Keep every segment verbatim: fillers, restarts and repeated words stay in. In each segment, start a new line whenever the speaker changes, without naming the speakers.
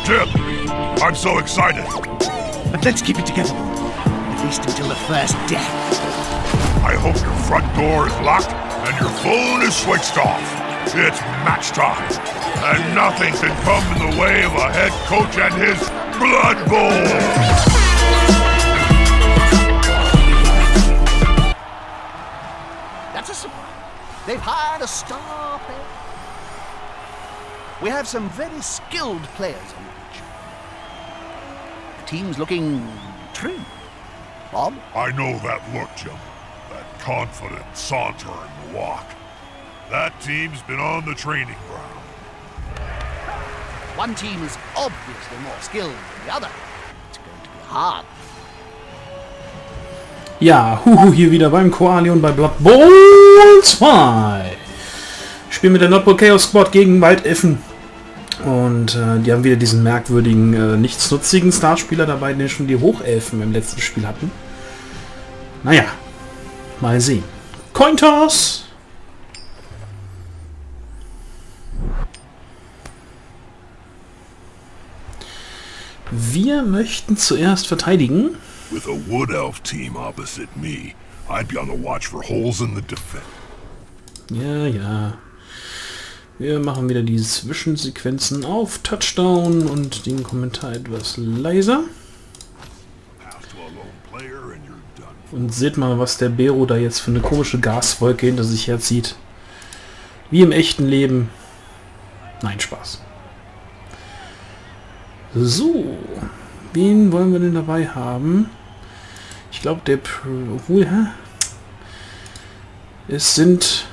tip. I'm so excited.
But let's keep it together. At least until the first death.
I hope your front door is locked and your phone is switched off. It's match time. And nothing can come in the way of a head coach and his Blood Bowl.
That's a surprise. They've hired a star player. We have some very skilled players on the pitch. The team's looking true. Bob?
I know that look, Jim. That confident saunter in the walk. That team's been on the training ground.
One team is obviously more skilled than the other. It's going to be hard.
Ja, huhu, hier wieder beim Koali und bei Blood Bowl zwei. Ich spiele mit der Nordpol Chaos Squad gegen Waldelfen. Und äh, die haben wieder diesen merkwürdigen, äh, nichtsnutzigen Starspieler dabei, den schon die Hochelfen im letzten Spiel hatten. Naja, mal sehen. Cointoss! Wir möchten zuerst verteidigen.
With a Wood Elf team opposite me, I'd be on the watch for holes in the defense.
Ja, ja. Wir machen wieder die Zwischensequenzen auf Touchdown und den Kommentar etwas leiser. Und seht mal, was der Bero da jetzt für eine komische Gaswolke hinter sich herzieht. Wie im echten Leben. Nein, Spaß. So. Wen wollen wir denn dabei haben? Ich glaube, der... Obwohl, hä? Es sind...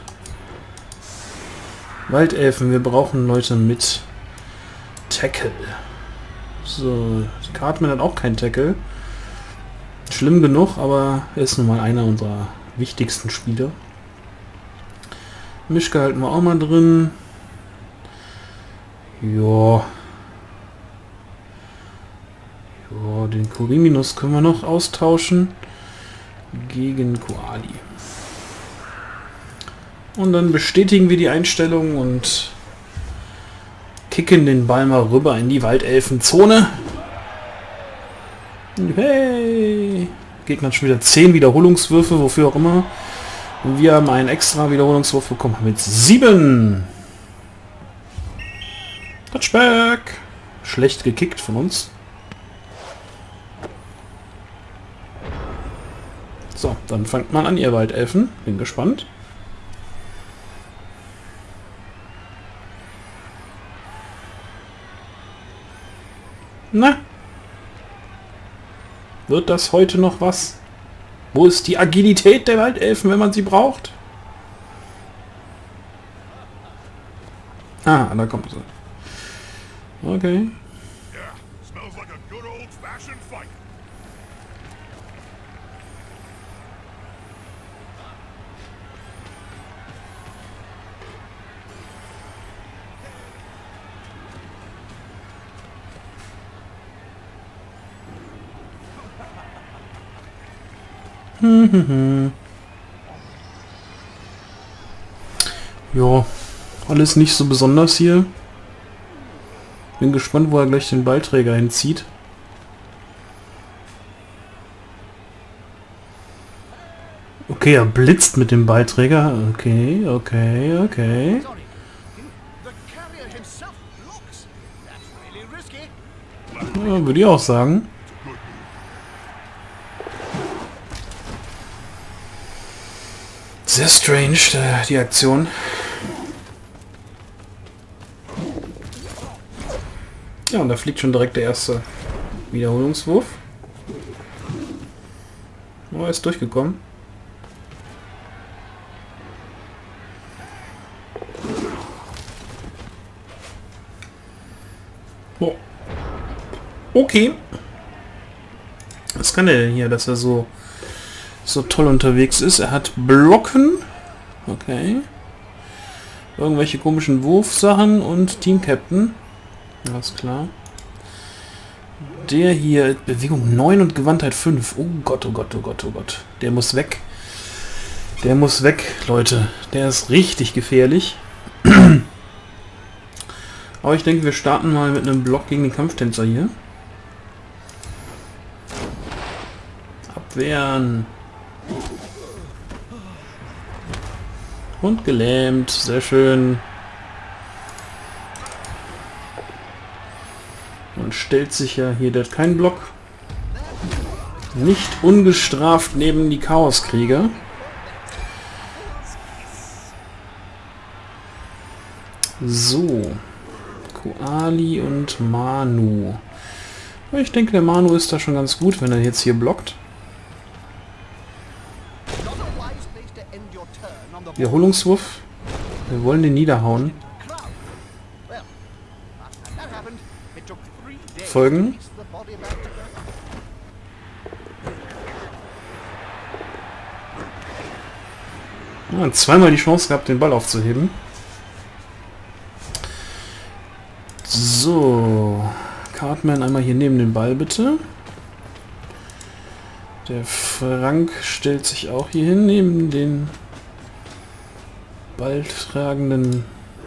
Waldelfen. Wir brauchen Leute mit Tackle. So. Cartman hat auch kein Tackle. Schlimm genug, aber er ist nun mal einer unserer wichtigsten Spieler. Mischke halten wir auch mal drin. Ja. Ja, den Koriminus können wir noch austauschen gegen Koali. Und dann bestätigen wir die Einstellung und kicken den Ball mal rüber in die Waldelfenzone. Hey! Gegner hat schon wieder zehn Wiederholungswürfe, wofür auch immer. Und wir haben einen extra Wiederholungswurf bekommen mit sieben. Touchback! Schlecht gekickt von uns. So, dann fangt man an, ihr Waldelfen. Bin gespannt. Na? Wird das heute noch was? Wo ist die Agilität der Waldelfen, wenn man sie braucht? Ah, da kommt sie. Okay. Ja, alles nicht so besonders hier. Bin gespannt, wo er gleich den Ballträger hinzieht. Okay, er blitzt mit dem Ballträger. Okay, okay, okay. Ja, würde ich auch sagen. Sehr strange, äh, die Aktion. Ja, und da fliegt schon direkt der erste Wiederholungswurf. Oh, er ist durchgekommen. Oh. Okay. Was kann er denn hier, dass er so so toll unterwegs ist? Er hat Blocken. Okay. Irgendwelche komischen Wurfsachen und Team Captain. Alles klar. Der hier, Bewegung neun und Gewandtheit fünf. Oh Gott, oh Gott, oh Gott, oh Gott. Der muss weg. Der muss weg, Leute. Der ist richtig gefährlich. Aber ich denke, wir starten mal mit einem Block gegen den Kampftänzer hier. Abwehren. Und gelähmt. Sehr schön. Und stellt sich ja hier, der hat keinen Block. Nicht ungestraft neben die Chaoskrieger. So. Koali und Manu. Ich denke, der Manu ist da schon ganz gut, wenn er jetzt hier blockt. Wiederholungswurf. Wir wollen den niederhauen. Folgen. Ja, zweimal die Chance gehabt, den Ball aufzuheben. So. Cartman einmal hier neben den Ball, bitte. Der Frank stellt sich auch hier hin, neben den balltragenden.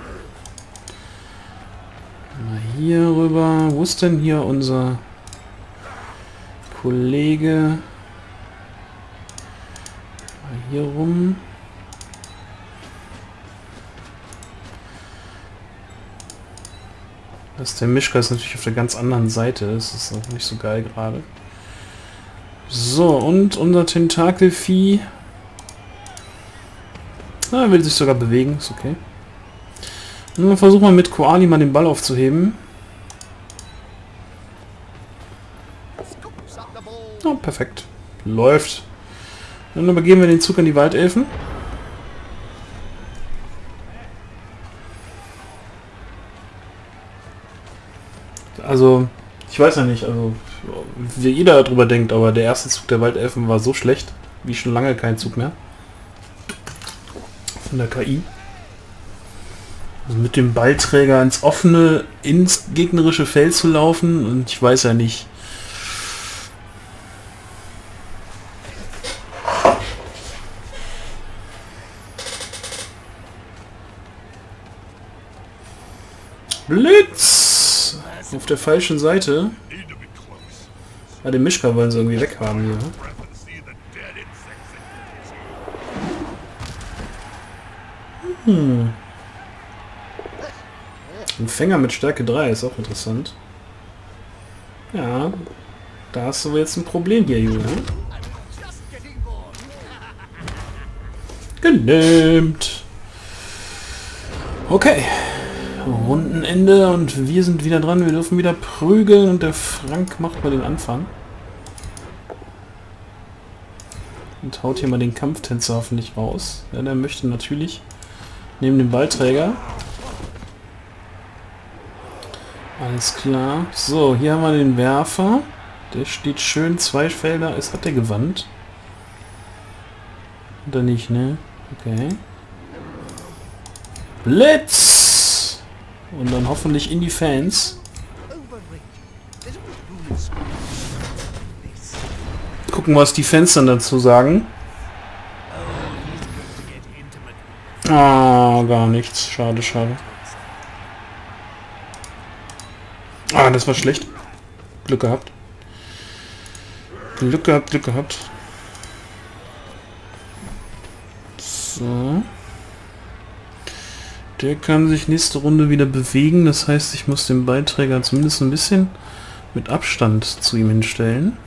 Mal hier rüber. Wo ist denn hier unser Kollege? Mal hier rum. Das ist der Mischka, ist natürlich auf der ganz anderen Seite. Das ist auch nicht so geil gerade. So, und unser Tentakelvieh. Ah, will sich sogar bewegen, ist okay. Und dann versuchen wir mit Koali mal den Ball aufzuheben. Oh, perfekt. Läuft. Dann übergeben wir den Zug an die Waldelfen. Also, ich weiß ja nicht, also wie jeder darüber denkt, aber der erste Zug der Waldelfen war so schlecht, wie schon lange kein Zug mehr. Von der K I. Also mit dem Ballträger ins offene, ins gegnerische Feld zu laufen, und ich weiß ja nicht. Blitz! Auf der falschen Seite. Ah, den Mischka wollen sie irgendwie weghaben hier. Hm. Ein Fänger mit Stärke drei ist auch interessant. Ja, da hast du jetzt ein Problem hier, Junge. Gelähmt. Okay. Rundenende und wir sind wieder dran. Wir dürfen wieder prügeln und der Frank macht mal den Anfang. Und haut hier mal den Kampftänzer hoffentlich raus. Ja, der möchte natürlich neben dem Ballträger. Alles klar. So, hier haben wir den Werfer. Der steht schön zwei Felder. Es hat der gewandt. Oder nicht, ne? Okay. Blitz! Und dann hoffentlich in die Fans. Gucken, was die Fans dann dazu sagen. Ah, gar nichts. Schade, schade. Ah, das war schlecht. Glück gehabt. Glück gehabt, Glück gehabt. So. Der kann sich nächste Runde wieder bewegen. Das heißt, ich muss den Ballträger zumindest ein bisschen mit Abstand zu ihm hinstellen.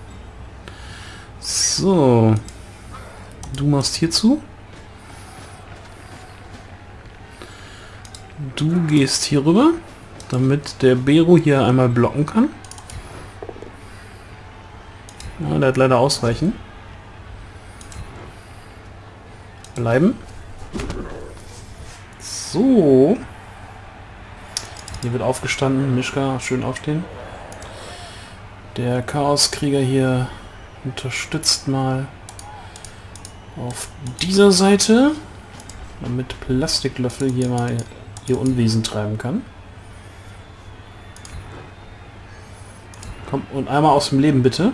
So. Du machst hierzu. Du gehst hier rüber, damit der Bero hier einmal blocken kann. Ja, der hat leider ausweichen. Bleiben. So. Hier wird aufgestanden. Mischka, schön aufstehen. Der Chaoskrieger hier unterstützt mal auf dieser Seite, damit Plastiklöffel hier mal ihr Unwesen treiben kann. Komm, und einmal aus dem Leben, bitte.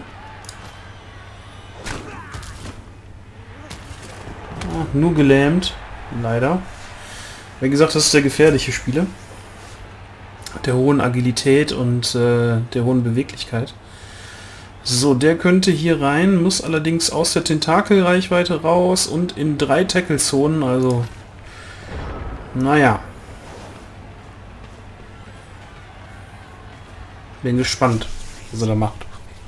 Ah, nur gelähmt. Leider. Wie gesagt, das ist der gefährliche Spieler. der hohen Agilität und äh, der hohen Beweglichkeit. So, der könnte hier rein, muss allerdings aus der Tentakelreichweite raus und in drei Tackle-Zonen, also naja. Bin gespannt, was er da macht.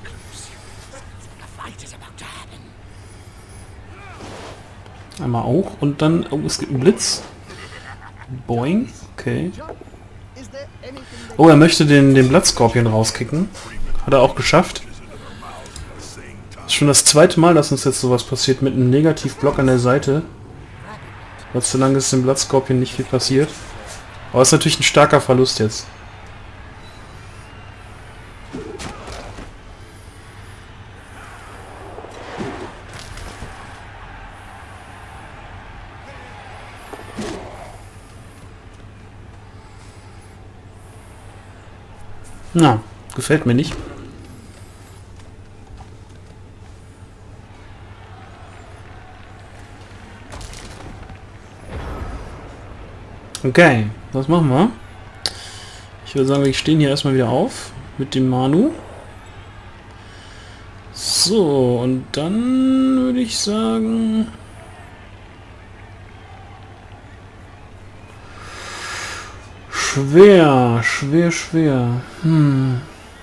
Einmal auch und dann, oh, es gibt einen Blitz. Boing, okay. Oh, er möchte den, den Blattskorpion rauskicken. Hat er auch geschafft. Das ist schon das zweite Mal, dass uns jetzt sowas passiert mit einem Negativblock an der Seite. Gott sei Dank ist dem Blattskorpion nicht viel passiert. Aber es ist natürlich ein starker Verlust jetzt. Na, gefällt mir nicht. Okay, was machen wir? Ich würde sagen, wir stehen hier erstmal wieder auf mit dem Manu. So, und dann würde ich sagen... Schwer, schwer, schwer. Hm.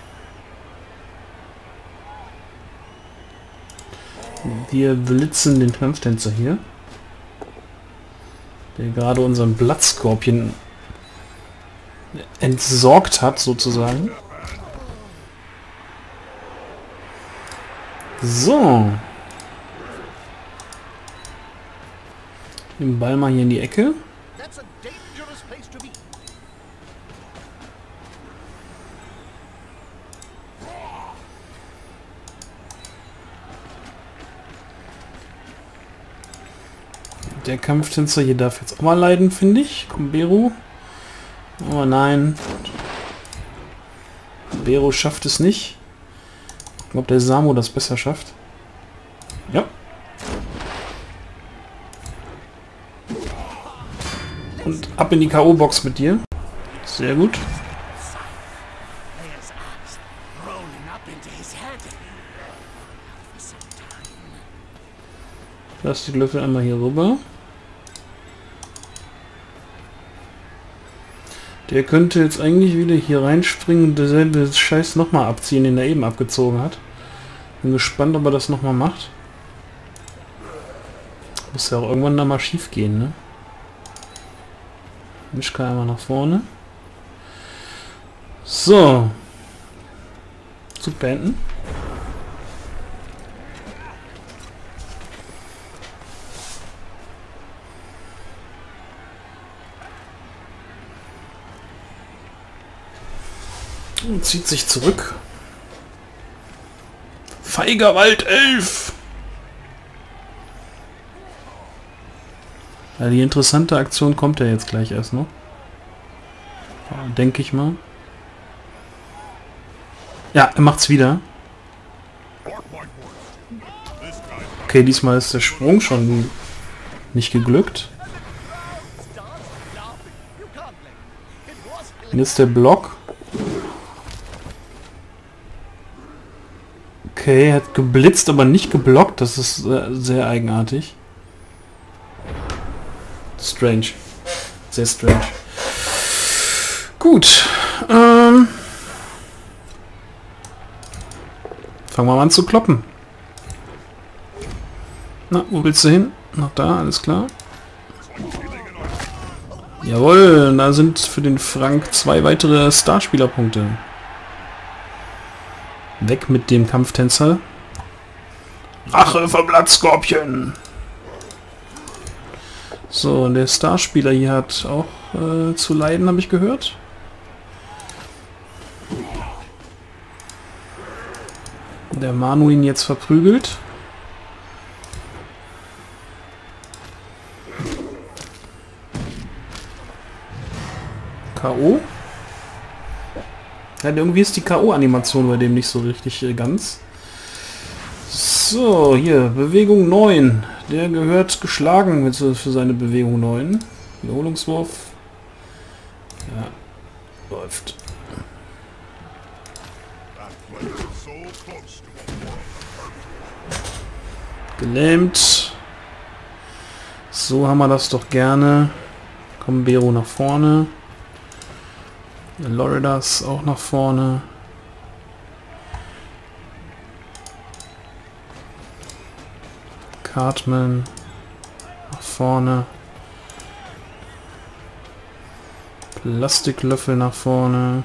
Wir blitzen den Kampftänzer hier, der gerade unseren Blattskorpion entsorgt hat, sozusagen. So. Den Ball mal hier in die Ecke. Der Kampftänzer hier darf jetzt auch mal leiden, finde ich. Kumbero. Oh nein. Kumbero schafft es nicht. Gucken, ob der Samo das besser schafft. Ja. Und ab in die K O-Box mit dir. Sehr gut. Lass die Löffel einmal hier rüber. Der könnte jetzt eigentlich wieder hier reinspringen und derselbe Scheiß nochmal abziehen, den er eben abgezogen hat. Bin gespannt, ob er das nochmal macht. Muss ja auch irgendwann da mal schief gehen, ne? Mischka einmal nach vorne. So. Zug beenden. Und zieht sich zurück. Feiger Waldelf! Ja, die interessante Aktion kommt ja jetzt gleich erst noch. Ja, denke ich mal. Ja, er macht's wieder. Okay, diesmal ist der Sprung schon nicht geglückt. Und jetzt der Block. Okay, er hat geblitzt, aber nicht geblockt. Das ist sehr, sehr eigenartig. Strange. Sehr strange. Gut. Ähm, fangen wir mal an zu kloppen. Na, wo willst du hin? Noch da, alles klar. Jawohl, da sind für den Frank zwei weitere Starspielerpunkte. Weg mit dem Kampftänzer. Rache vom Blattskorpion. So, und der Starspieler hier hat auch äh, zu leiden, habe ich gehört. Der Manu ihn jetzt verprügelt. K O. Ja, irgendwie ist die K O-Animation bei dem nicht so richtig äh, ganz. So, hier, Bewegung neun. Der gehört geschlagen für seine Bewegung neun. Wiederholungswurf. Ja. Läuft. Gelähmt. So haben wir das doch gerne. Kommen Bero nach vorne. Loridas auch nach vorne. Cartman nach vorne. Plastiklöffel nach vorne.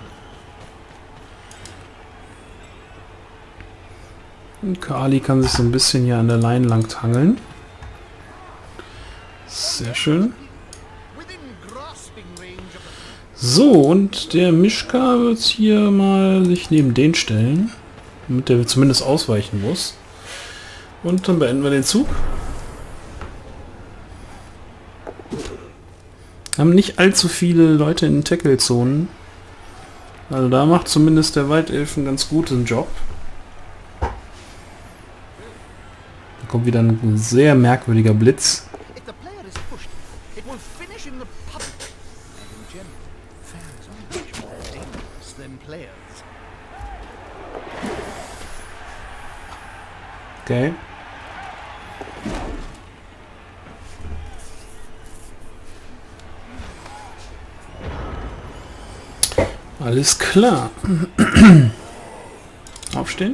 Und Kali kann sich so ein bisschen hier an der Line lang hangeln. Sehr schön. So, und der Mischka wird hier mal sich neben den stellen, damit der zumindest ausweichen muss. Und dann beenden wir den Zug. Haben nicht allzu viele Leute in den Tackle-Zonen. Also da macht zumindest der Waldelfen ganz guten Job. Da kommt wieder ein sehr merkwürdiger Blitz. Okay. Alles klar. Aufstehen.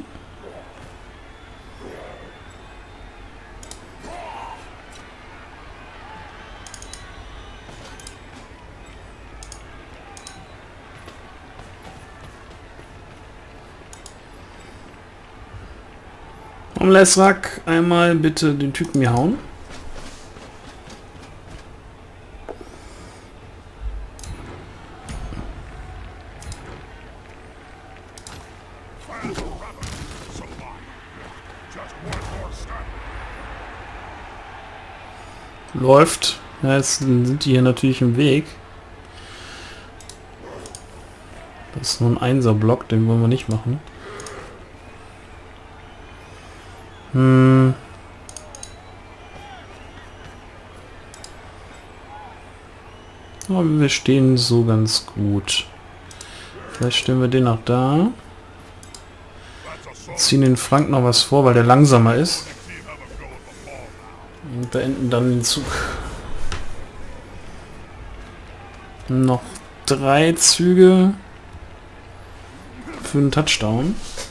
Um Lesrak einmal bitte den Typen hier hauen. Läuft. Ja, jetzt sind die hier natürlich im Weg. Das ist nur ein Einser-Block, den wollen wir nicht machen. Hm. Aber wir stehen so ganz gut. Vielleicht stellen wir den auch da. Ziehen den Frank noch was vor, weil der langsamer ist. Und beenden dann den Zug. Noch drei Züge für einen Touchdown.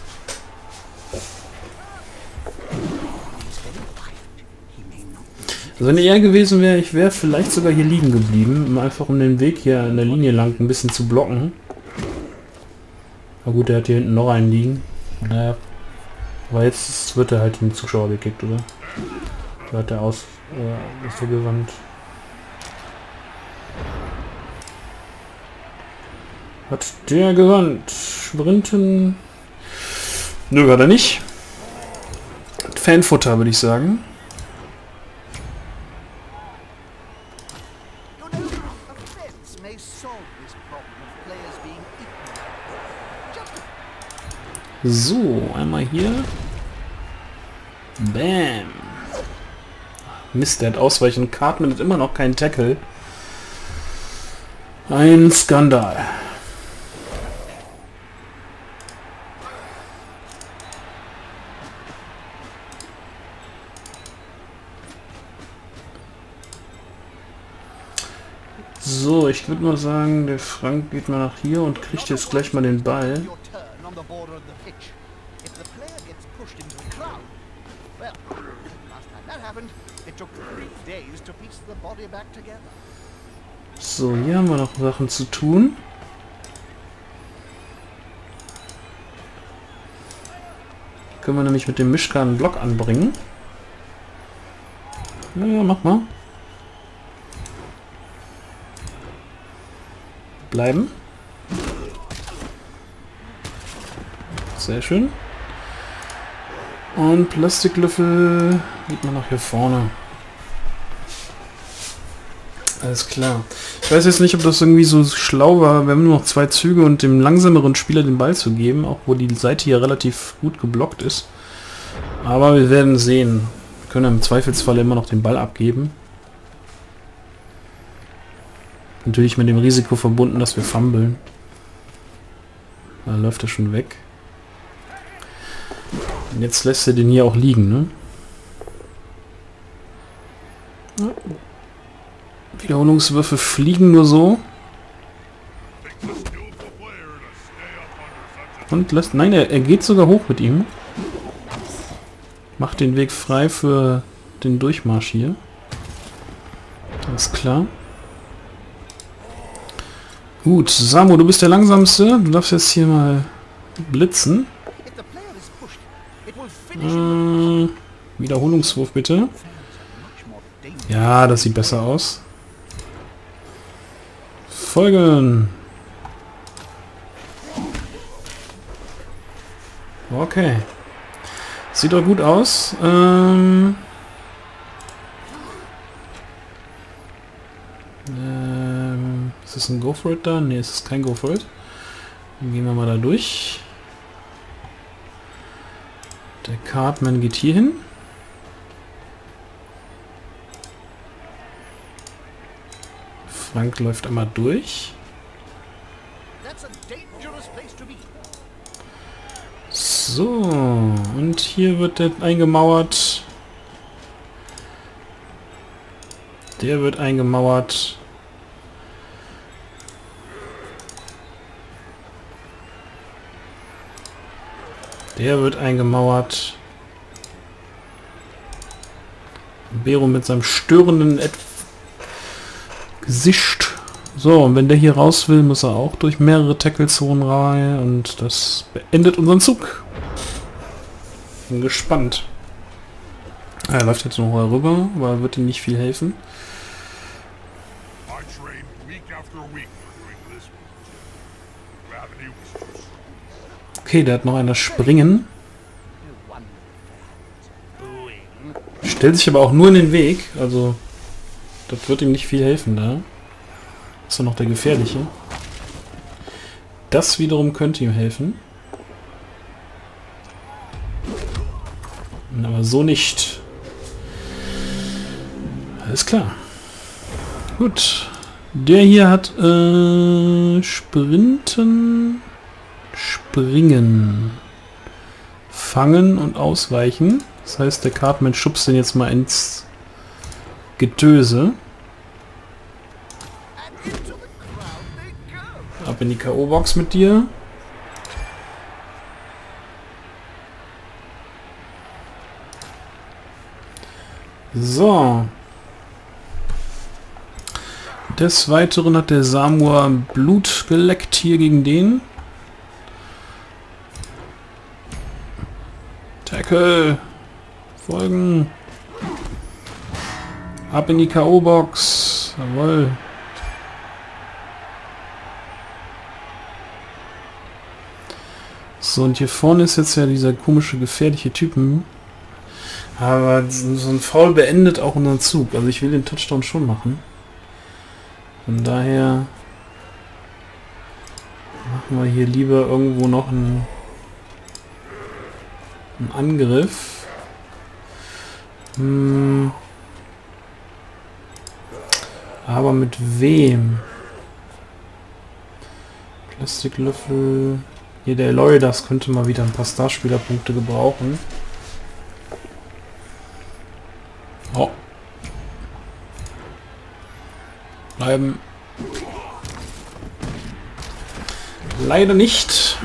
Also wenn er gewesen wäre, ich wäre vielleicht sogar hier liegen geblieben, einfach um den Weg hier in der Linie lang ein bisschen zu blocken. Na gut, der hat hier hinten noch einen liegen. Naja. Aber jetzt wird er halt den Zuschauer gekickt, oder? Da hat er aus äh, ist er gewandt. Hat der gewandt? Sprinten? Nö, hat er nicht. Fanfutter, würde ich sagen. So, einmal hier. Bam. Mist, der hat ausweichen. Cartman hat immer noch keinen Tackle. Ein Skandal. So, ich würde mal sagen, der Frank geht mal nach hier und kriegt jetzt gleich mal den Ball. So, hier haben wir noch Sachen zu tun. Können wir nämlich mit dem Mischka einen Block anbringen. Ja, ja, mach mal. Bleiben. Sehr schön. Und Plastiklöffel geht man nach hier vorne. Alles klar. Ich weiß jetzt nicht, ob das irgendwie so schlau war, wenn nur noch zwei Züge und dem langsameren Spieler den Ball zu geben, auch wo die Seite hier relativ gut geblockt ist. Aber wir werden sehen. Wir können im Zweifelsfall immer noch den Ball abgeben. Natürlich mit dem Risiko verbunden, dass wir fummeln. Da läuft er schon weg. Und jetzt lässt er den hier auch liegen, ne? Ja. Wiederholungswürfe fliegen nur so. Und lässt... Nein, er, er geht sogar hoch mit ihm. Macht den Weg frei für den Durchmarsch hier. Alles klar. Gut, Samu, du bist der Langsamste. Du darfst jetzt hier mal blitzen. Äh, Wiederholungswurf bitte. Ja, das sieht besser aus. Folgen. Okay. Sieht doch gut aus. Ähm... Ähm, ist das ein Go for it da? Ne, es ist kein Go for it. Dann gehen wir mal da durch. Der Cartman geht hier hin. Frank läuft einmal durch. So, und hier wird der eingemauert. Der wird eingemauert. Der wird eingemauert. Bero mit seinem störenden Ed Gesicht. So, und wenn der hier raus will, muss er auch durch mehrere Tackle-Zonen rein. Und das beendet unseren Zug. Bin gespannt. Er läuft jetzt noch mal rüber, aber wird ihm nicht viel helfen. Okay, der hat noch einer springen. Stellt sich aber auch nur in den Weg. Also, das wird ihm nicht viel helfen da. Ist doch noch der gefährliche. Das wiederum könnte ihm helfen. Aber so nicht. Alles klar. Gut. Der hier hat äh, Sprinten, Springen, Fangen und Ausweichen. Das heißt, der Cartman schubst den jetzt mal ins Getöse. Ab in die K O-Box mit dir. So. Des Weiteren hat der Samuel Blut geleckt hier gegen den. Tackle. Folgen. Ab in die K O-Box. Jawohl. So, und hier vorne ist jetzt ja dieser komische, gefährliche Typen. Aber so ein Foul beendet auch unseren Zug. Also ich will den Touchdown schon machen. Von daher machen wir hier lieber irgendwo noch einen, einen Angriff. Hm. Aber mit wem? Plastiklöffel. Hier der Eloy, das könnte mal wieder ein paar Starspielerpunkte gebrauchen. Oh. Bleiben. Leider nicht.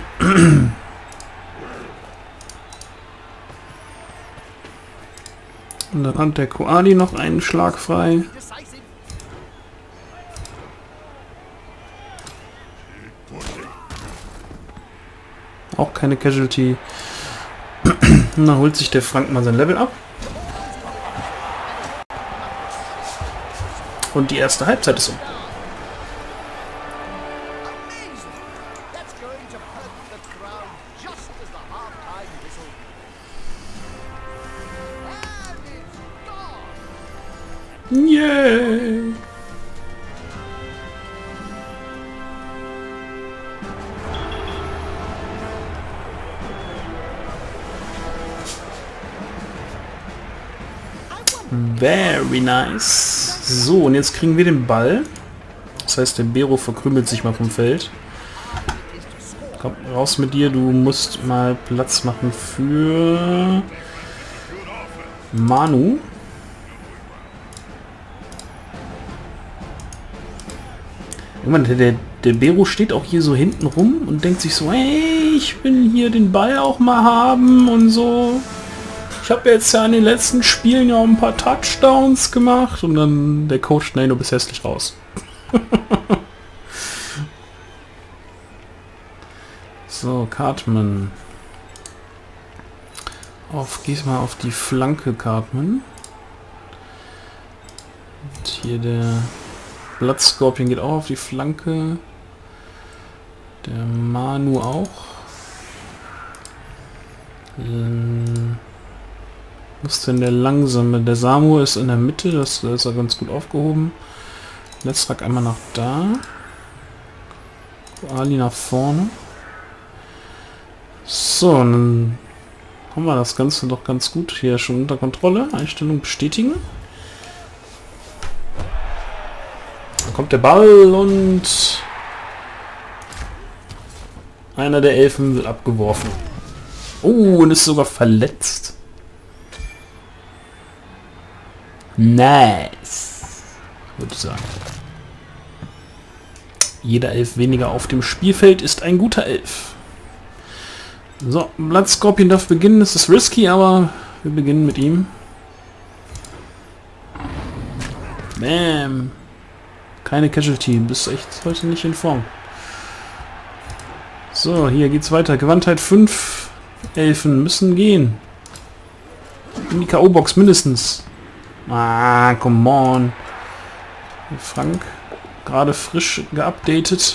Und dann hat der Koali noch einen Schlag frei. Auch keine Casualty. Und dann holt sich der Frank mal sein Level ab. Und die erste Halbzeit ist um. Yay! Very nice. So, und jetzt kriegen wir den Ball. Das heißt, der Bero verkrümelt sich mal vom Feld. Komm, raus mit dir. Du musst mal Platz machen für Manu. Irgendwann, der, der, der Bero steht auch hier so hinten rum und denkt sich so, hey, ich will hier den Ball auch mal haben und so. Ich habe jetzt ja in den letzten Spielen ja auch ein paar Touchdowns gemacht und dann der Coach, nein, du bist hässlich raus. So, Cartman. Auf, geh's mal auf die Flanke, Cartman. Und hier der Blood Scorpion geht auch auf die Flanke. Der Manu auch. Ähm, wo ist denn der Langsame? Der Samu ist in der Mitte, das, das ist er ganz gut aufgehoben. Letztrak einmal nach da. Ali nach vorne. So, dann haben wir das Ganze doch ganz gut hier schon unter Kontrolle. Einstellung bestätigen. Dann kommt der Ball und einer der Elfen wird abgeworfen. Oh, und ist sogar verletzt. Nice. Würde ich sagen. Jeder Elf weniger auf dem Spielfeld ist ein guter Elf. So, Blood Scorpion darf beginnen. Es ist risky, aber wir beginnen mit ihm. Bam. Keine Casualty. Bist echt heute nicht in Form. So, hier geht's weiter. Gewandtheit fünf. Elfen müssen gehen. In die K O-Box mindestens. Ah, come on. Frank. Gerade frisch geupdatet.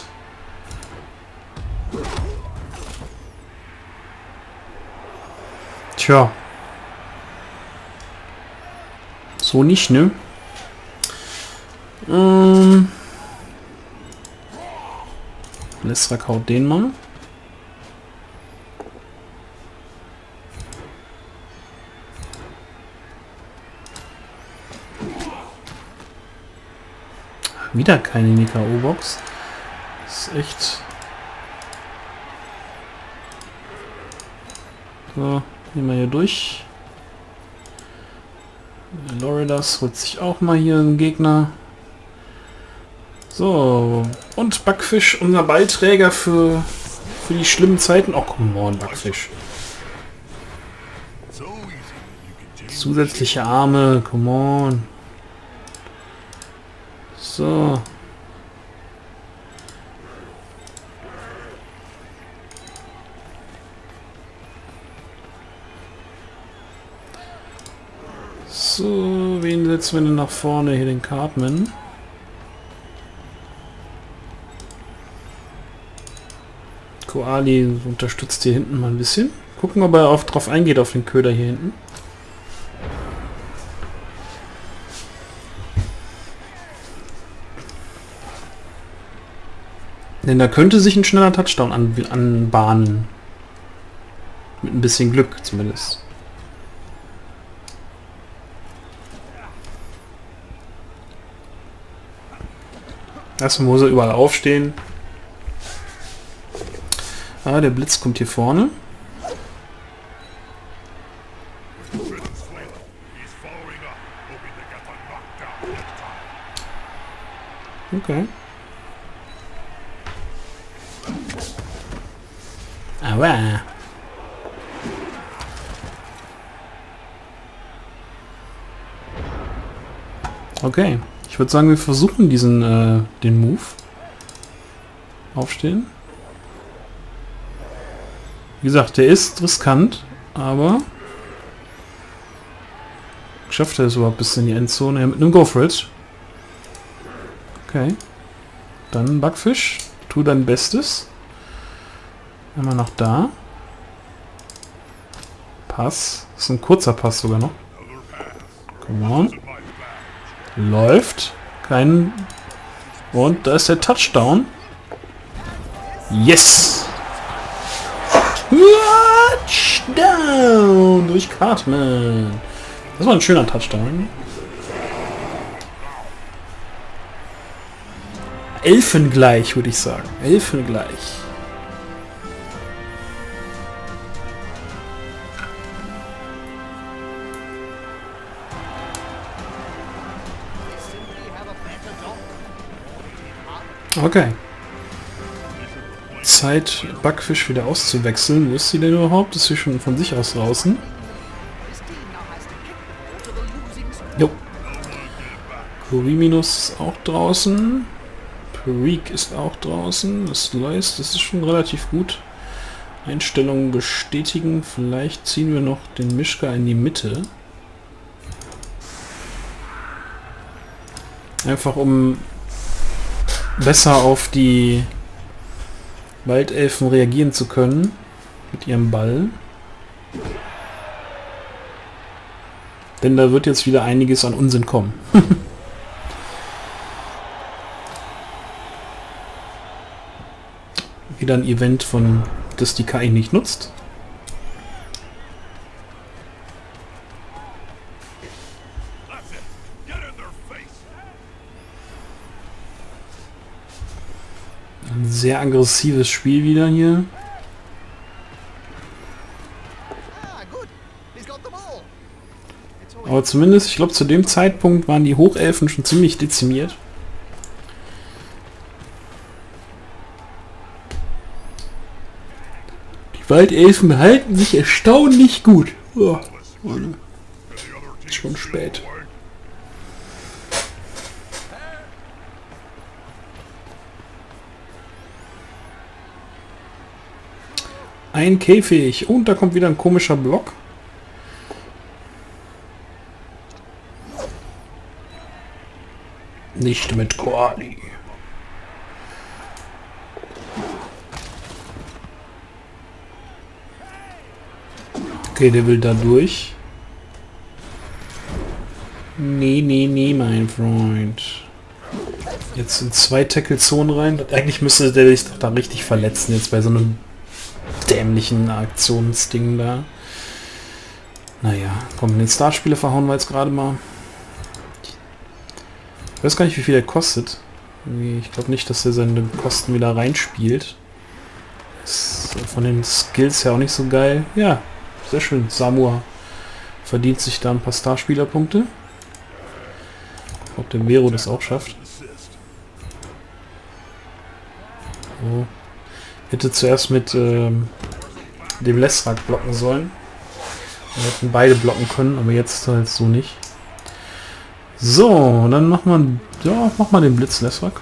Tja. So nicht, ne? Ähm. Lestrak haut den mal. Wieder keine in die K O-Box. Das ist echt... So, gehen wir hier durch. Loridas holt sich auch mal hier einen Gegner. So, und Backfisch, unser Beiträger für, für die schlimmen Zeiten. Oh, come on, Backfisch. Zusätzliche Arme, come on. So. So, wen setzen wir denn nach vorne? Hier den Cartman. Koali unterstützt hier hinten mal ein bisschen. Gucken, ob er auf, drauf eingeht auf den Köder hier hinten. Denn da könnte sich ein schneller Touchdown an, anbahnen. Mit ein bisschen Glück zumindest. Erstmal muss er überall aufstehen. Ah, der Blitz kommt hier vorne. Okay. Aber okay, ich würde sagen, wir versuchen diesen äh, den Move. Aufstehen. Wie gesagt, der ist riskant, aber schafft er es überhaupt bis in die Endzone? Ja, mit einem Go for it. Okay. Dann Backfisch, tu dein Bestes. Einmal nach da. Pass. Das ist ein kurzer Pass sogar noch. Come on. Läuft. Kein... Und da ist der Touchdown. Yes! Touchdown! Durch Cartman. Das war ein schöner Touchdown. Elfengleich, würde ich sagen. Elfengleich. Okay. Zeit, Backfisch wieder auszuwechseln. Wo ist sie denn überhaupt? Ist sie schon von sich aus draußen? Jo. Kuriminus ist auch draußen. Perik ist auch draußen. Das Lois, das ist schon relativ gut. Einstellungen bestätigen. Vielleicht ziehen wir noch den Mischka in die Mitte. Einfach um besser auf die Waldelfen reagieren zu können mit ihrem Ball. Denn da wird jetzt wieder einiges an Unsinn kommen. Wieder ein Event, von das die K I nicht nutzt. Ein sehr aggressives Spiel wieder hier. Aber zumindest, ich glaube, zu dem Zeitpunkt waren die Hochelfen schon ziemlich dezimiert. Die Waldelfen behalten sich erstaunlich gut. Oh, ist schon spät. Ein Käfig. Und da kommt wieder ein komischer Block. Nicht mit Koali. Okay, der will da durch. Nee, nee, nee, mein Freund. Jetzt in zwei Tackle-Zonen rein. Eigentlich müsste der sich doch da richtig verletzen, jetzt bei so einem dämlichen Aktionsding da. Naja, komm, den Starspieler verhauen wir jetzt gerade mal. Ich weiß gar nicht, wie viel der kostet. Ich glaube nicht, dass er seine Kosten wieder reinspielt. Ist von den Skills her auch nicht so geil. Ja, sehr schön. Samoa verdient sich da ein paar Starspielerpunkte. Ob der Vero das auch schafft. So. Hätte zuerst mit ähm, dem Lesrak blocken sollen. Wir hätten beide blocken können, aber jetzt halt so nicht. So, dann macht man, ja, mach mal den Blitz Lesrak.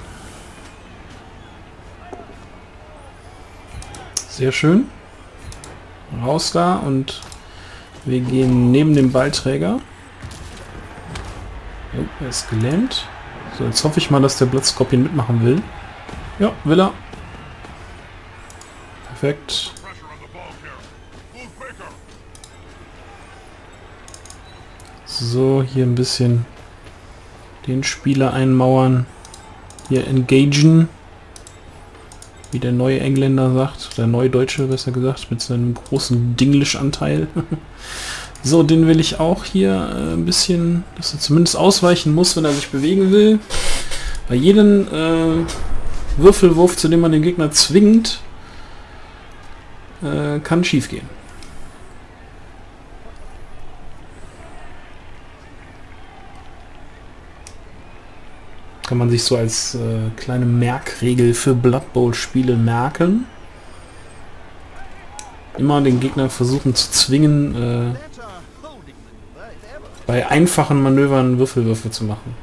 Sehr schön. Raus da und wir gehen neben dem Ballträger. Jo, er ist gelähmt. So, jetzt hoffe ich mal, dass der Blitzskorpion mitmachen will. Ja, will er. Perfekt. So, hier ein bisschen den Spieler einmauern. Hier engagen. Wie der neue Engländer sagt. Der neue Deutsche, besser gesagt. Mit seinem großen Dinglish-Anteil. So, den will ich auch hier äh, ein bisschen, dass er zumindest ausweichen muss, wenn er sich bewegen will. Bei jedem äh, Würfelwurf, zu dem man den Gegner zwingt, äh, kann schief gehen. Kann man sich so als äh, kleine Merkregel für Blood Bowl Spiele merken. Immer den Gegner versuchen zu zwingen, äh, bei einfachen Manövern Würfelwürfe zu machen.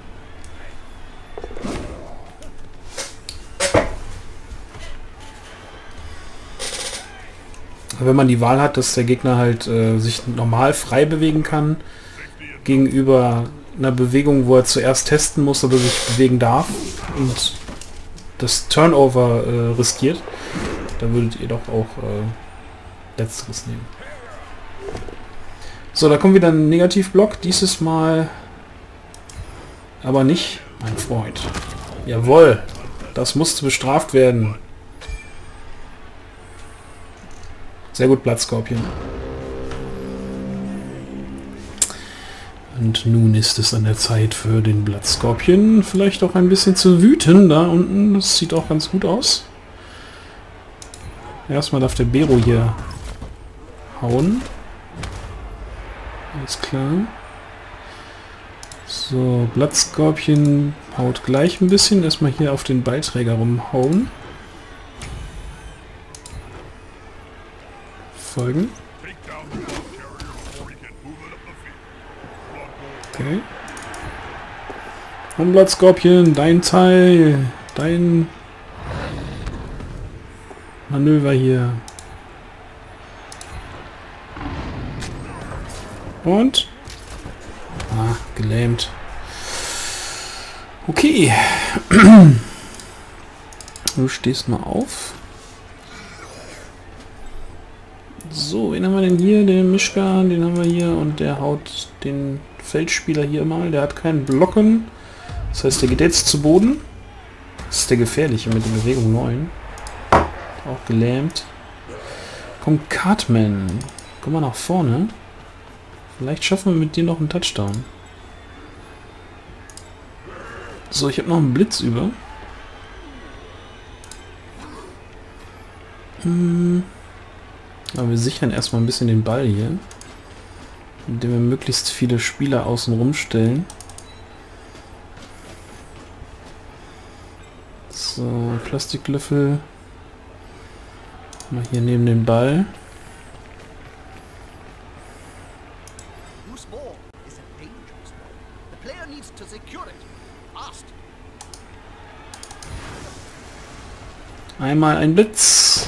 Wenn man die Wahl hat, dass der Gegner halt äh, sich normal frei bewegen kann, gegenüber einer Bewegung, wo er zuerst testen muss, ob er sich bewegen darf und das Turnover äh, riskiert, dann würdet ihr doch auch äh, letzteres nehmen. So, da kommt wieder ein Negativblock, dieses Mal aber nicht, mein Freund. Jawohl, das musste bestraft werden. Sehr gut, Blattskorpion. Und nun ist es an der Zeit für den Blattskorpion vielleicht auch ein bisschen zu wüten da unten. Das sieht auch ganz gut aus. Erstmal darf der Bero hier hauen. Alles klar. So, Blattskorpchen haut gleich ein bisschen. Erstmal hier auf den Beiträger rumhauen. Folgen. Okay. Und Blattskorpchen, dein Teil, dein Manöver hier. Und? Ah, gelähmt. Okay. Du stehst mal auf. So, wen haben wir denn hier? Den Mischka, den haben wir hier und der haut den Feldspieler hier mal. Der hat keinen Blocken. Das heißt, der geht jetzt zu Boden. Das ist der gefährliche mit der Bewegung neun. Auch gelähmt. Kommt Cartman. Komm mal nach vorne. Vielleicht schaffen wir mit dir noch einen Touchdown. So, ich habe noch einen Blitz über. Hm. Aber wir sichern erstmal ein bisschen den Ball hier. Indem wir möglichst viele Spieler außen rumstellen. So, Plastiklöffel. Mal hier neben den Ball. Einmal ein Blitz.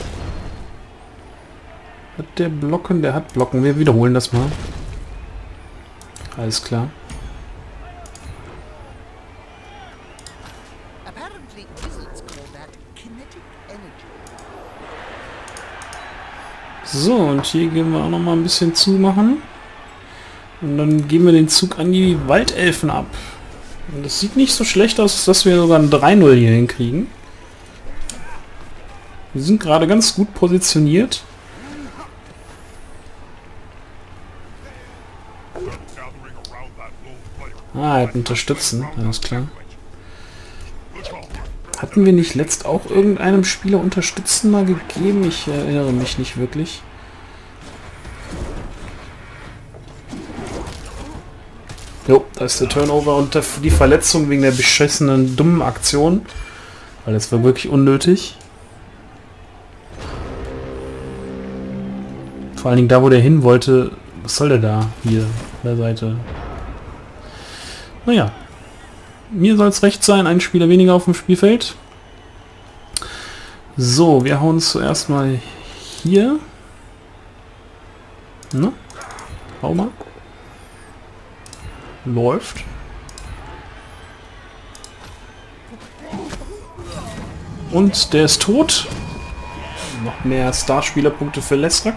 Hat der Blocken? Der hat Blocken. Wir wiederholen das mal. Alles klar. So, und hier gehen wir auch noch mal ein bisschen zumachen. Und dann geben wir den Zug an die Waldelfen ab. Und das sieht nicht so schlecht aus, dass wir sogar ein drei null hier hinkriegen. Wir sind gerade ganz gut positioniert. Ah, er hat unterstützen, alles klar. Hatten wir nicht letzt auch irgendeinem Spieler unterstützen mal gegeben? Ich erinnere mich nicht wirklich. Jo, da ist der Turnover und die Verletzung wegen der beschissenen, dummen Aktion. Weil das war wirklich unnötig. Vor allen Dingen da, wo der hin wollte. Was soll der da? Hier, an der Seite. Naja. Mir soll es recht sein. Ein Spieler weniger auf dem Spielfeld. So, wir hauen zuerst mal hier. Ne? Hau mal. Läuft. Und der ist tot. Noch mehr Starspielerpunkte für Lesrak.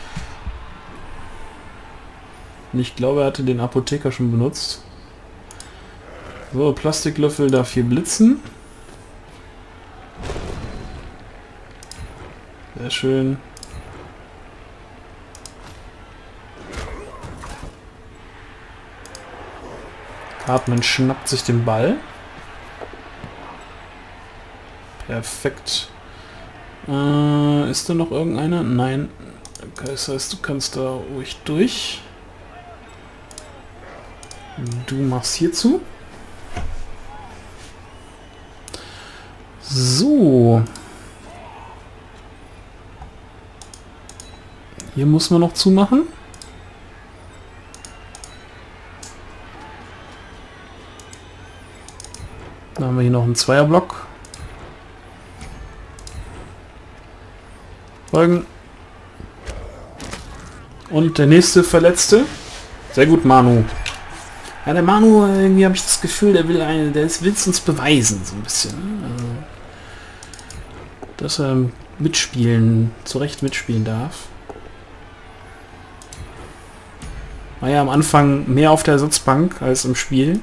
Ich glaube, er hatte den Apotheker schon benutzt. So, Plastiklöffel darf hier blitzen. Sehr schön. Cartman schnappt sich den Ball. Perfekt. Äh, ist da noch irgendeiner? Nein. Das heißt, du kannst da ruhig durch. Du machst hierzu. So. Hier muss man noch zumachen. Dann haben wir hier noch einen Zweierblock. Folgen. Und der nächste Verletzte. Sehr gut, Manu. Ja, der Manu, irgendwie habe ich das Gefühl, der will eine, der will es uns beweisen, so ein bisschen. Also, dass er mitspielen, zu Recht mitspielen darf. War ja am Anfang mehr auf der Ersatzbank als im Spiel.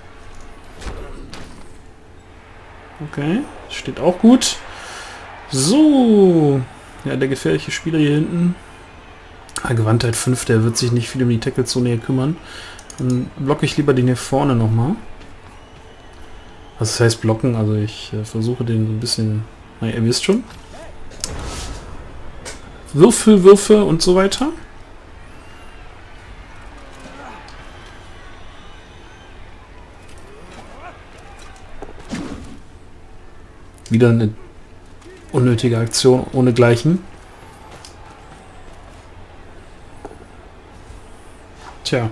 Okay, steht auch gut. So. Ja, der gefährliche Spieler hier hinten. Ah, Gewandtheit fünf, der wird sich nicht viel um die Tackle-Zone hier kümmern. Dann blocke ich lieber den hier vorne nochmal. Was das heißt blocken? Also ich äh, versuche den so ein bisschen... Na, ihr wisst schon. Würfel, Würfe und so weiter. wieder eine unnötige Aktion ohne Gleichen. Tja.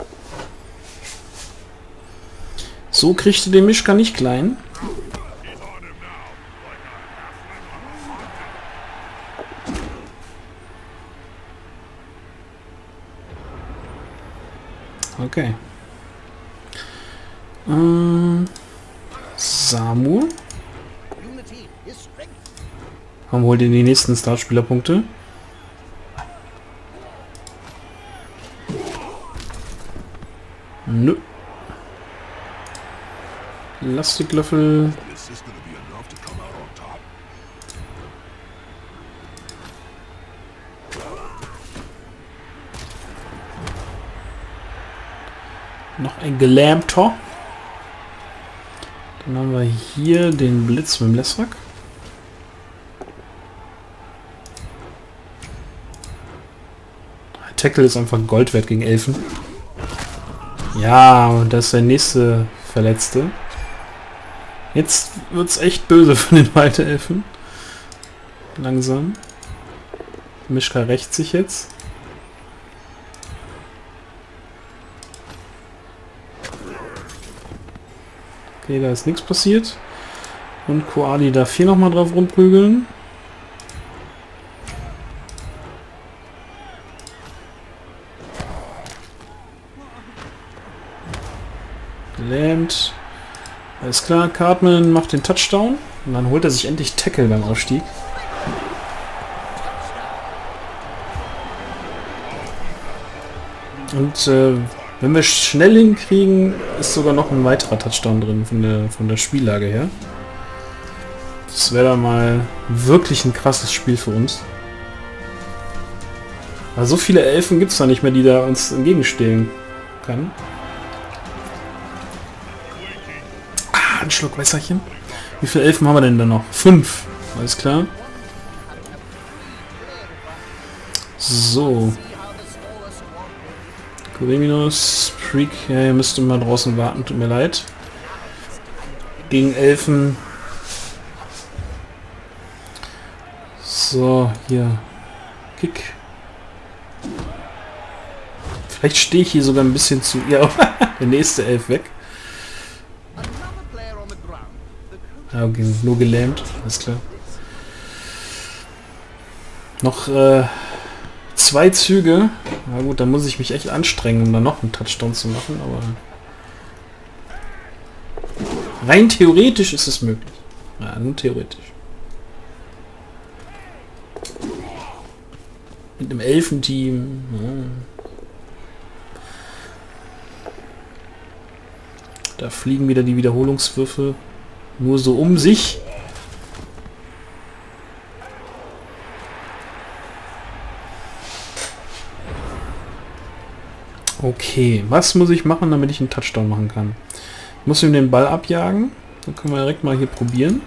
So kriegst du den Mischka nicht klein. Okay. Ähm, Samu. Haben wir wohl die nächsten Startspielerpunkte. Nö. Plastiklöffel. Noch ein Gelähmter. Dann haben wir hier den Blitz mit dem Lessrack. Tackle ist einfach Gold wert gegen Elfen. Ja, und das ist der nächste Verletzte. Jetzt wird es echt böse für den Waldelfen. Langsam. Mischka rächt sich jetzt. Okay, da ist nichts passiert. Und Koali darf hier nochmal drauf rumprügeln. Gelähmt. Alles klar, Cartman macht den Touchdown. Und dann holt er sich endlich Tackle beim Aufstieg. Und äh, wenn wir schnell hinkriegen, ist sogar noch ein weiterer Touchdown drin von der, von der Spiellage her. Das wäre dann mal wirklich ein krasses Spiel für uns. Aber so viele Elfen gibt es da nicht mehr, die da uns entgegenstehen kann. Ah, ein Schluck Wässerchen. Wie viele Elfen haben wir denn da noch? Fünf. Alles klar. So. Coreminos, Freak, ja, ihr müsst mal draußen warten, tut mir leid. Gegen Elfen. So, hier. Kick. Vielleicht stehe ich hier sogar ein bisschen zu. Ja, der nächste Elf weg. Ja, okay, nur gelähmt, alles klar. Noch äh, zwei Züge. Na gut, dann muss ich mich echt anstrengen, um dann noch einen Touchdown zu machen, aber rein theoretisch ist es möglich. Ja, nur theoretisch. Mit einem Elfenteam. Ja. Da fliegen wieder die Wiederholungswürfel nur so um sich. Okay, was muss ich machen, damit ich einen Touchdown machen kann? Ich muss ihm den Ball abjagen. Dann können wir direkt mal hier probieren.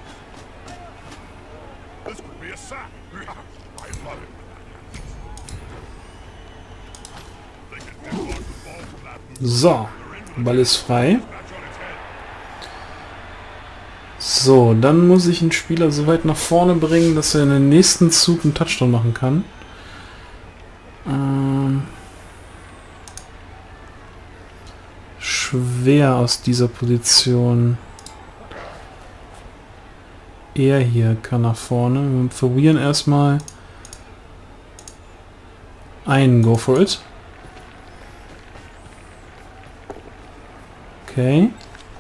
So, der Ball ist frei. So, dann muss ich einen Spieler so weit nach vorne bringen, dass er in den nächsten Zug einen Touchdown machen kann. Ähm schwer aus dieser Position. Er hier kann nach vorne. Wir probieren erstmal einen. Go for it. Okay.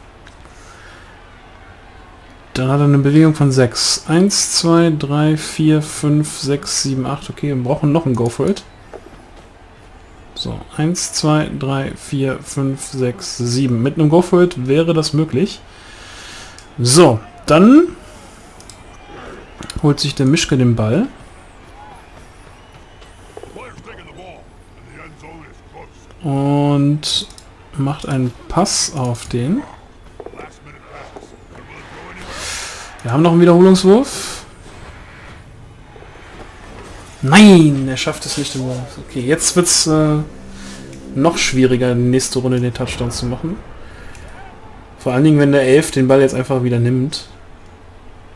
Dann hat er eine Bewegung von sechs. eins, zwei, drei, vier, fünf, sechs, sieben, acht. Okay, wir brauchen noch ein Go for it. So, eins, zwei, drei, vier, fünf, sechs, sieben. Mit einem Go for it wäre das möglich. So, dann holt sich der Mischke den Ball. Und macht einen Pass auf den. Wir haben noch einen Wiederholungswurf. Nein, er schafft es nicht im Wurf. Okay, jetzt wird es äh, noch schwieriger, in die nächste Runde den Touchdown zu machen. Vor allen Dingen, wenn der Elf den Ball jetzt einfach wieder nimmt.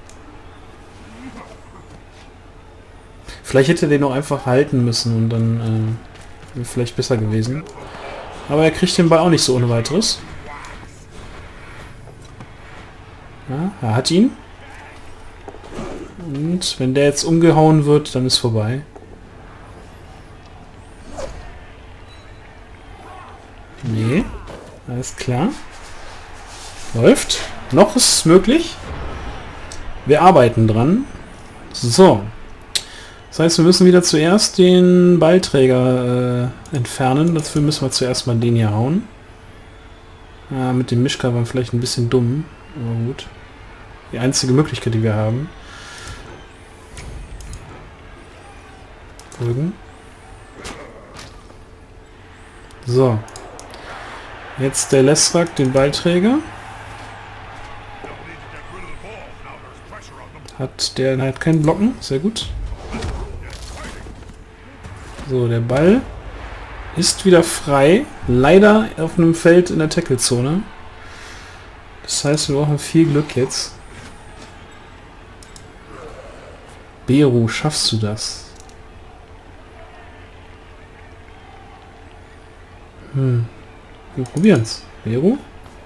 Vielleicht hätte er den auch einfach halten müssen und dann äh, wäre vielleicht besser gewesen. Aber er kriegt den Ball auch nicht so ohne weiteres. Ja, er hat ihn. Und wenn der jetzt umgehauen wird, dann ist vorbei. Nee, alles klar. Läuft. Noch ist es möglich. Wir arbeiten dran. So. Das heißt, wir müssen wieder zuerst den Ballträger äh, entfernen. Dafür müssen wir zuerst mal den hier hauen. Ja, mit dem Mischka war vielleicht ein bisschen dumm. Aber gut. Die einzige Möglichkeit, die wir haben. Folgen. So. Jetzt der Lesrak, den Ballträger. Hat der hat keinen Blocken. Sehr gut. So, der Ball ist wieder frei. Leider auf einem Feld in der Tackle-Zone. Das heißt, wir brauchen viel Glück jetzt. Beru, schaffst du das? Hm. Wir probieren's. Beru?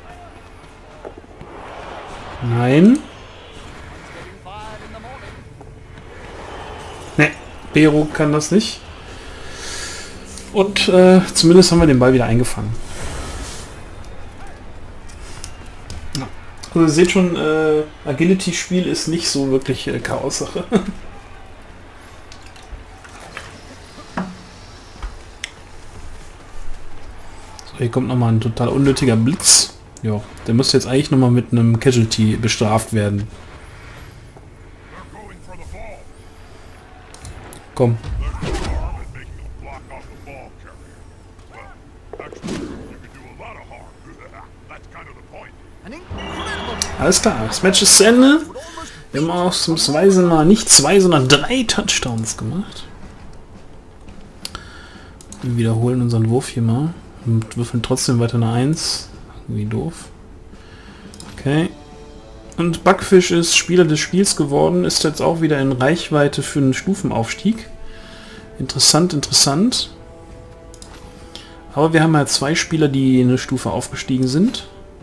Nein. Ne, Beru kann das nicht. Und äh, zumindest haben wir den Ball wieder eingefangen. Ja. Also ihr seht schon, äh, Agility-Spiel ist nicht so wirklich äh, Chaos-Sache. So, hier kommt nochmal ein total unnötiger Blitz. Ja, der müsste jetzt eigentlich nochmal mit einem Casualty bestraft werden. Komm. Alles klar, das Match ist zu Ende. Wir haben ausnahmsweise mal nicht zwei, sondern drei Touchdowns gemacht. Wir wiederholen unseren Wurf hier mal und würfeln trotzdem weiter eine eins. Irgendwie doof. Okay. Und Backfisch ist Spieler des Spiels geworden, ist jetzt auch wieder in Reichweite für einen Stufenaufstieg. Interessant, interessant. Aber wir haben ja zwei Spieler, die eine Stufe aufgestiegen sind.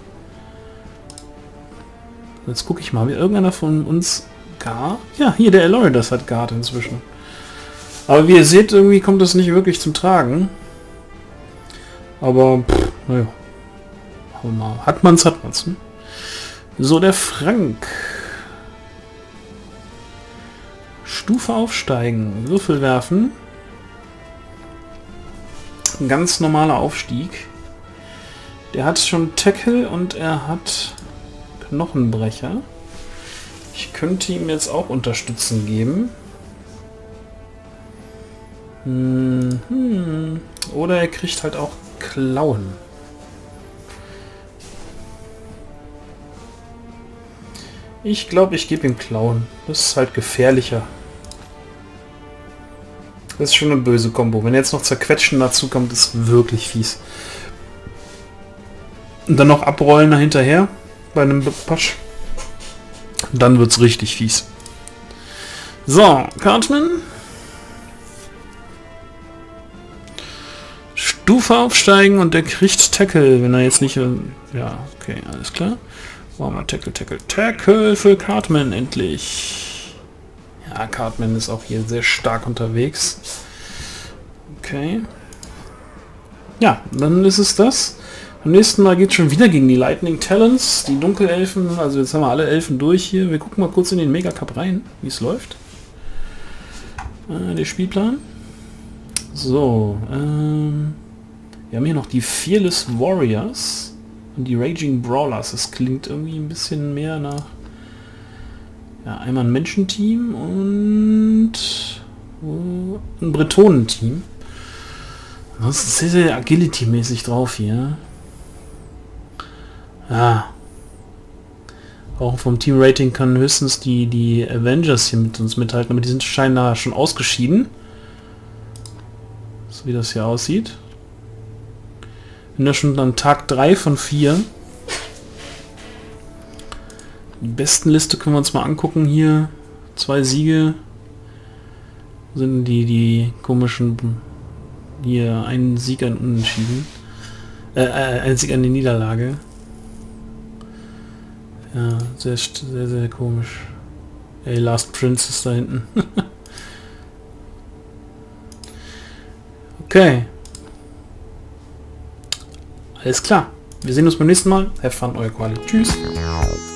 Jetzt gucke ich mal, wie irgendeiner von uns Guard? Ja, hier der Eloy, das hat Guard inzwischen. Aber wie ihr seht, irgendwie kommt das nicht wirklich zum Tragen. Aber, pff, naja. Hat man's, hat man's. Ne? So, der Frank. Stufe aufsteigen. Würfel werfen. Ein ganz normaler Aufstieg. Der hat schon Tackle und er hat Knochenbrecher. Ich könnte ihm jetzt auch Unterstützen geben. Hm. Oder er kriegt halt auch Klauen. Ich glaube, ich gebe ihm Klauen. Das ist halt gefährlicher. Das ist schon eine böse Kombo. Wenn jetzt noch Zerquetschen dazu kommt, ist wirklich fies. Und dann noch abrollen dahinterher bei einem Pasch. Dann wird es richtig fies. So, Cartman. Stufe aufsteigen und der kriegt Tackle, wenn er jetzt nicht... Ja, okay, alles klar. Wow, mal Tackle, Tackle, Tackle für Cartman endlich. Ja, Cartman ist auch hier sehr stark unterwegs. Okay. Ja, dann ist es das. Beim nächsten Mal geht es schon wieder gegen die Lightning Talents, die Dunkelelfen. Also jetzt haben wir alle Elfen durch hier. Wir gucken mal kurz in den Mega Cup rein, wie es läuft. Äh, der Spielplan. So, ähm, wir haben hier noch die Fearless Warriors und die Raging Brawlers. Das klingt irgendwie ein bisschen mehr nach... Ja, einmal ein Menschenteam und uh, ein Bretonenteam. Das ist sehr, sehr Agility-mäßig drauf hier. Ja. Auch vom Team-Rating kann höchstens die, die Avengers hier mit uns mithalten, aber die sind scheinbar schon ausgeschieden. So wie das hier aussieht. Bin ja schon an Tag drei von vier. Die besten Liste können wir uns mal angucken hier. Zwei Siege. sind die die komischen hier einen Sieg an Unentschieden. Äh, ein Sieg an die Niederlage. Ja, sehr, sehr, sehr komisch. Ey, Last Princess da hinten. Okay. Alles klar. Wir sehen uns beim nächsten Mal. Have fun, euer Quali. Tschüss.